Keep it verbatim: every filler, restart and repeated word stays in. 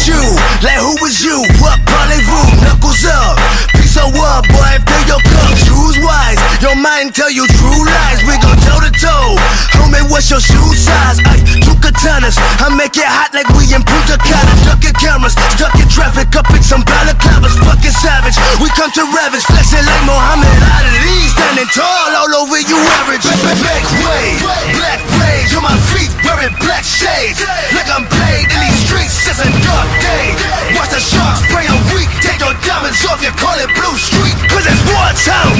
at you, like who is you? What parlez-vous? Knuckles up, piece of what, boy, fill your cup. Choose wise, your mind tell you true lies. We gon' toe to toe, homie, what's your shoe size? Ay, two katanas, I make it hot like we in Punta Cana. Ducking cameras, stuck in traffic, up in some balaclavas. Fucking savage, we come to ravage, flexing like Muhammad Ali, standing tall all over you average. Make way, black rage on my feet, wearing black shades, like I'm played in these streets. It's a dark day. Watch the sharks spray a week. Take your diamonds off, you call it Blue Street, cause it's wartime.